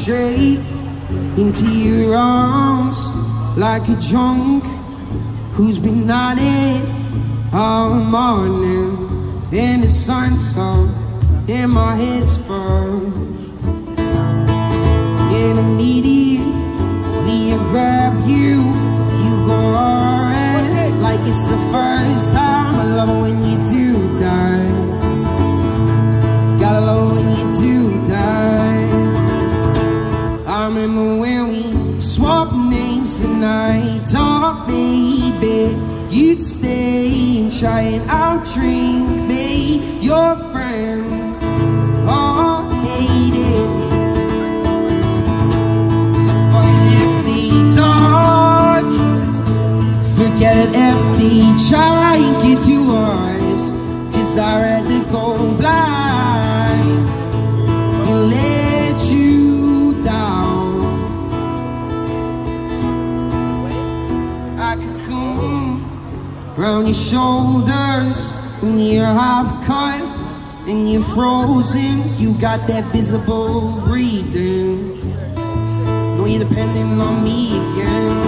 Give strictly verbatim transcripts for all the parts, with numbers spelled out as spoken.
straight into your arms like a drunk who's been on it all morning. And the sun's up and my head's firm. And immediately I grab you, you go alright, like it's the first time. I love it when you do that. Gotta love when you do that. I remember when we swapped names and I thought baby you'd stay and try and out-drink me. Your friends all hate it. So fucking if they talk, forget it if they try and get to us. Cause I'd rather go blind and let you down. I could come round your shoulders when you're half cut and you're frozen. You got that visible breathing. No, you're depending on me again.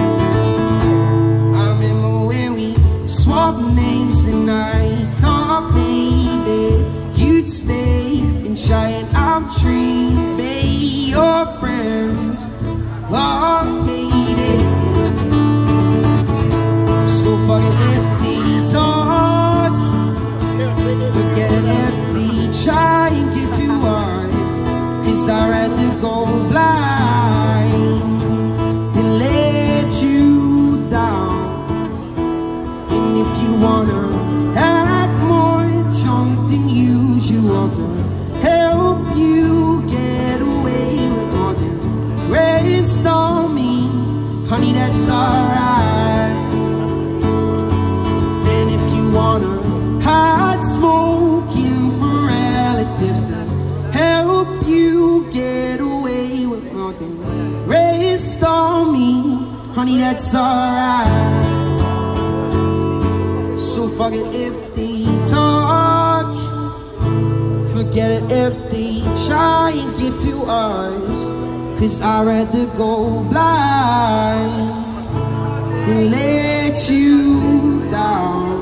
I remember when we swapped names and I thought baby you'd stay and try and out-treat me. Your friends all made it. So fuck it if they talk, forget it if they try and get to us. Cause I'd rather go blind and let you down. And if you wanna act more drunk than usual to help you get away with all the rest on me, honey, that's alright. Wanna hide smoking for relatives to help you get away with nothing. Rest on me, honey, that's alright. So fuck it if they talk, forget it if they try and get to us. Cause I'd rather go blind and let you down.